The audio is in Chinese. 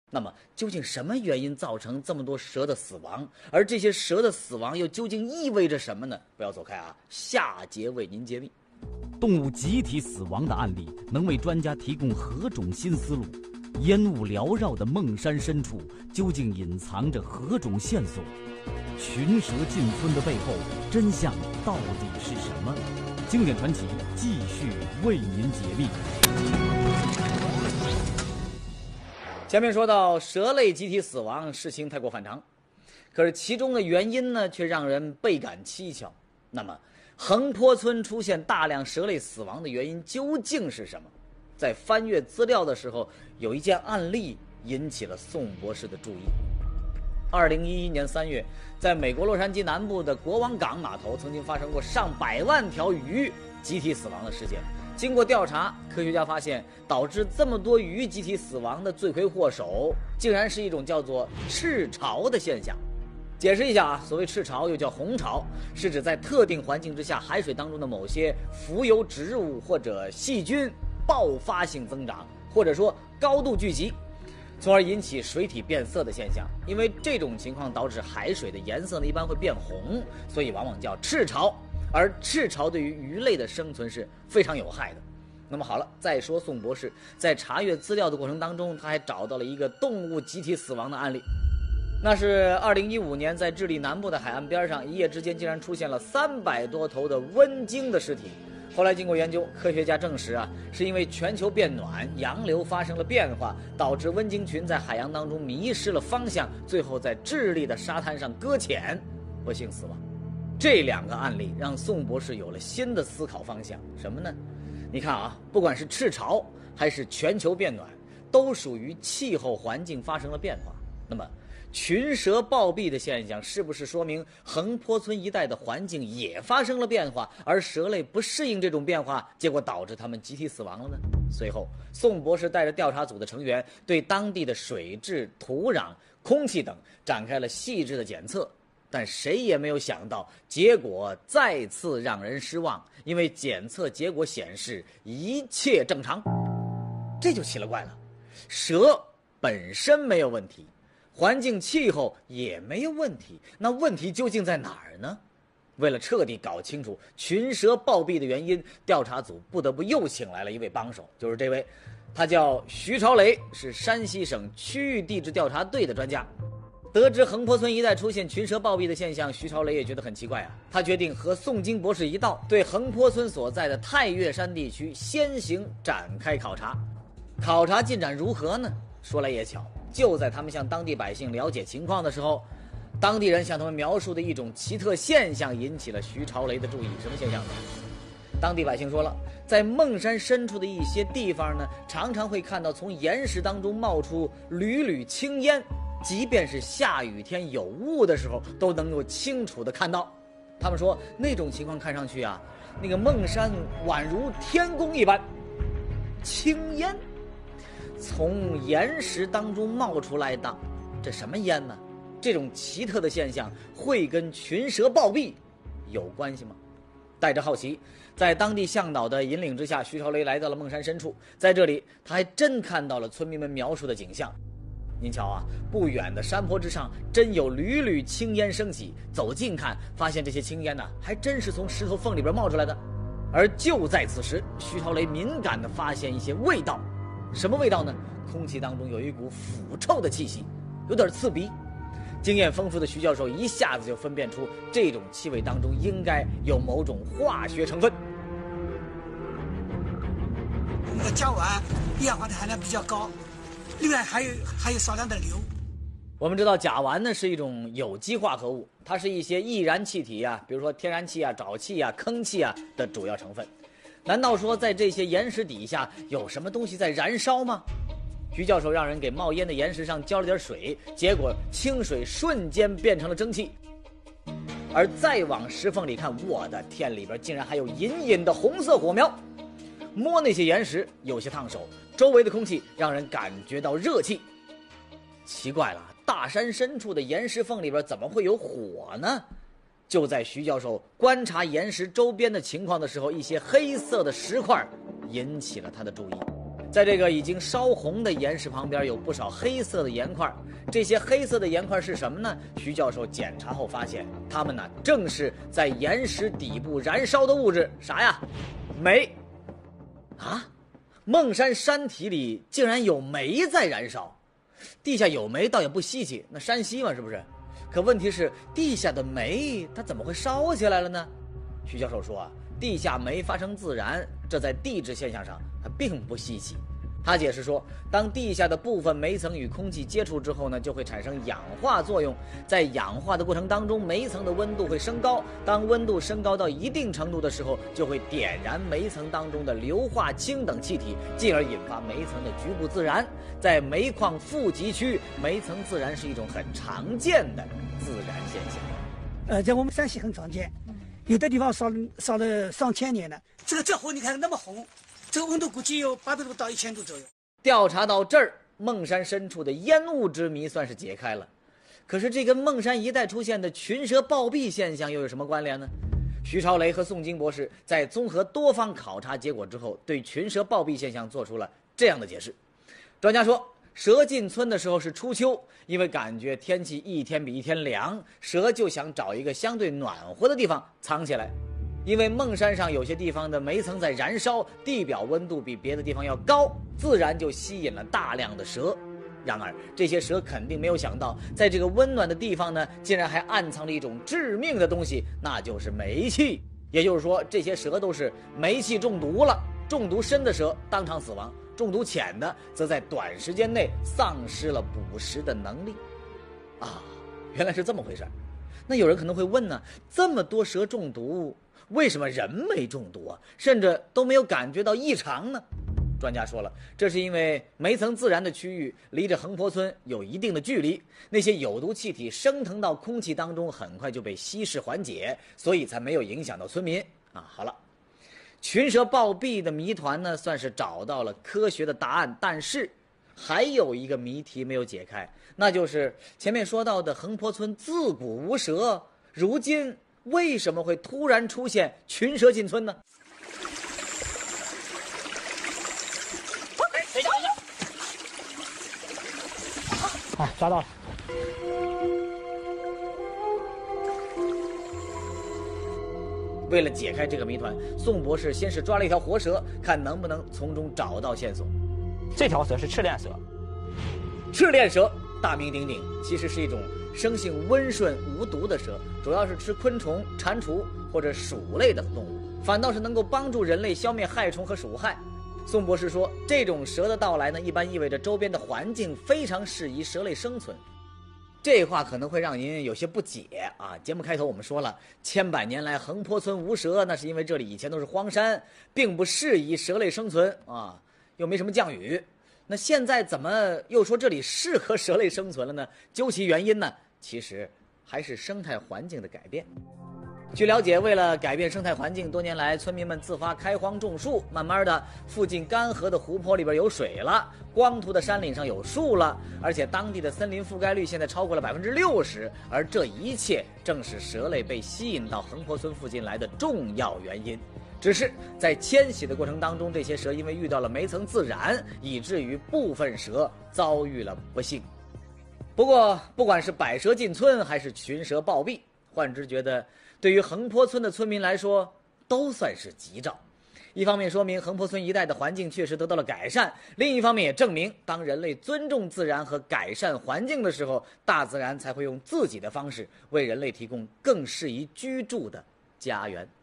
那么，究竟什么原因造成这么多蛇的死亡？而这些蛇的死亡又究竟意味着什么呢？不要走开啊，下节为您揭秘。 动物集体死亡的案例能为专家提供何种新思路？烟雾缭绕的孟山深处究竟隐藏着何种线索？群蛇进村的背后真相到底是什么？经典传奇继续为您解密。 前面说到蛇类集体死亡，事情太过反常，可是其中的原因呢，却让人倍感蹊跷。那么，横坡村出现大量蛇类死亡的原因究竟是什么？在翻阅资料的时候，有一件案例引起了宋博士的注意。2011年3月，在美国洛杉矶南部的国王港码头，曾经发生过上百万条鱼集体死亡的事件。经过调查，科学家发现，导致这么多鱼集体死亡的罪魁祸首，竟然是一种叫做赤潮的现象。解释一下啊，所谓赤潮又叫红潮，是指在特定环境之下，海水当中的某些浮游植物或者细菌爆发性增长，或者说高度聚集，从而引起水体变色的现象。因为这种情况导致海水的颜色呢一般会变红，所以往往叫赤潮。而赤潮对于鱼类的生存是非常有害的。那么好了，再说宋博士在查阅资料的过程当中，他还找到了一个动物集体死亡的案例。那是2015年在智利南部的海岸边上，一夜之间竟然出现了300多头的温鲸的尸体。后来经过研究，科学家证实啊，是因为全球变暖，洋流发生了变化，导致温鲸群在海洋当中迷失了方向，最后在智利的沙滩上搁浅，不幸死亡。这2个案例让宋博士有了新的思考方向，什么呢？你看啊，不管是赤潮还是全球变暖，都属于气候环境发生了变化。那么群蛇暴毙的现象是不是说明横坡村一带的环境也发生了变化，而蛇类不适应这种变化，结果导致它们集体死亡了呢？随后宋博士带着调查组的成员对当地的水质、土壤、空气等展开了细致的检测，但谁也没有想到，结果再次让人失望，因为检测结果显示一切正常。这就奇了怪了，蛇本身没有问题，环境气候也没有问题，那问题究竟在哪儿呢？为了彻底搞清楚群蛇暴毙的原因，调查组不得不又请来了一位帮手，就是这位，他叫徐朝雷，是山西省区域地质调查队的专家。得知横坡村一带出现群蛇暴毙的现象，徐朝雷也觉得很奇怪啊。他决定和宋京博士一道，对横坡村所在的太岳山地区先行展开考察。考察进展如何呢？说来也巧，就在他们向当地百姓了解情况的时候，当地人向他们描述的一种奇特现象引起了徐朝雷的注意。什么现象呢？当地百姓说了，在孟山深处的一些地方呢，常常会看到从岩石当中冒出缕缕青烟，即便是下雨天有雾的时候都能够清楚地看到。他们说那种情况看上去啊，那个孟山宛如天宫一般。青烟从岩石当中冒出来的，这什么烟呢？这种奇特的现象会跟群蛇暴毙有关系吗？带着好奇，在当地向导的引领之下，徐朝雷来到了孟山深处。在这里他还真看到了村民们描述的景象。您瞧啊，不远的山坡之上真有缕缕青烟升起，走近看，发现这些青烟呢，还真是从石头缝里边冒出来的。而就在此时，徐朝雷敏感地发现一些味道。什么味道呢？空气当中有一股腐臭的气息，有点刺鼻。经验丰富的徐教授一下子就分辨出这种气味当中应该有某种化学成分。 那个甲烷一氧化碳含量比较高，另外还有少量的硫。 我们知道甲烷呢是一种有机化合物，它是一些易燃气体啊，比如说天然气啊、沼气啊、坑气啊的主要成分。难道说在这些岩石底下有什么东西在燃烧吗？徐教授让人给冒烟的岩石上浇了点水，结果清水瞬间变成了蒸汽。而再往石缝里看，我的天，里边竟然还有隐隐的红色火苗。摸那些岩石有些烫手，周围的空气让人感觉到热气。奇怪了，大山深处的岩石缝里边怎么会有火呢？就在徐教授观察岩石周边的情况的时候，一些黑色的石块引起了他的注意。 在这个已经烧红的岩石旁边，有不少黑色的岩块。这些黑色的岩块是什么呢？徐教授检查后发现，它们呢正是在岩石底部燃烧的物质。啥呀？煤。啊，孟山山体里竟然有煤在燃烧。地下有煤倒也不稀奇，那山西嘛，是不是？可问题是，地下的煤它怎么会烧起来了呢？徐教授说啊，地下煤发生自燃，这在地质现象上它并不稀奇。他解释说，当地下的部分煤层与空气接触之后呢，就会产生氧化作用。在氧化的过程当中，煤层的温度会升高。当温度升高到一定程度的时候，就会点燃煤层当中的硫化氢等气体，进而引发煤层的局部自燃。在煤矿富集区，煤层自燃是一种很常见的自然现象。 在我们山西很常见，有的地方烧了上千年了。这火你看那么红。这个温度估计有800度到1000度左右。 调查到这儿，孟山深处的烟雾之谜算是解开了。可是这跟孟山一带出现的群蛇暴毙现象又有什么关联呢？徐朝雷和宋金博士在综合多方考察结果之后，对群蛇暴毙现象做出了这样的解释。专家说，蛇进村的时候是初秋，因为感觉天气一天比一天凉，蛇就想找一个相对暖和的地方藏起来。因为孟山上有些地方的煤层在燃烧，地表温度比别的地方要高，自然就吸引了大量的蛇。然而这些蛇肯定没有想到，在这个温暖的地方呢，竟然还暗藏着一种致命的东西，那就是煤气。也就是说，这些蛇都是煤气中毒了。中毒深的蛇当场死亡，中毒浅的则在短时间内丧失了捕食的能力。啊，原来是这么回事。那有人可能会问呢，这么多蛇中毒，为什么人没中毒啊？甚至都没有感觉到异常呢？专家说了，这是因为煤层自燃的区域离着横坡村有一定的距离，那些有毒气体升腾到空气当中，很快就被稀释缓解，所以才没有影响到村民啊。好了，群蛇暴毙的谜团呢，算是找到了科学的答案，但是还有一个谜题没有解开，那就是前面说到的横坡村自古无蛇，如今为什么会突然出现群蛇进村呢？ 等一下，啊，抓到了。 为了解开这个谜团，宋博士先是抓了一条活蛇，看能不能从中找到线索。 这条蛇是赤链蛇。 赤链蛇大名鼎鼎，其实是一种生性温顺无毒的蛇，主要是吃昆虫、蟾蜍或者鼠类等动物，反倒是能够帮助人类消灭害虫和鼠害。宋博士说，这种蛇的到来呢，一般意味着周边的环境非常适宜蛇类生存。这话可能会让您有些不解啊！节目开头我们说了，千百年来横坡村无蛇，那是因为这里以前都是荒山，并不适宜蛇类生存啊，又没什么降雨。那现在怎么又说这里适合蛇类生存了呢？究其原因呢，其实还是生态环境的改变。据了解，为了改变生态环境，多年来村民们自发开荒种树，慢慢的附近干涸的湖泊里边有水了，光秃的山岭上有树了，而且当地的森林覆盖率现在超过了60%，而这一切正是蛇类被吸引到横坡村附近来的重要原因。只是在迁徙的过程当中，这些蛇因为遇到了煤层自燃，以至于部分蛇遭遇了不幸。不过不管是百蛇进村还是群蛇暴毙，幻之觉得对于横坡村的村民来说都算是吉兆。一方面说明横坡村一带的环境确实得到了改善，另一方面也证明当人类尊重自然和改善环境的时候，大自然才会用自己的方式为人类提供更适宜居住的家园。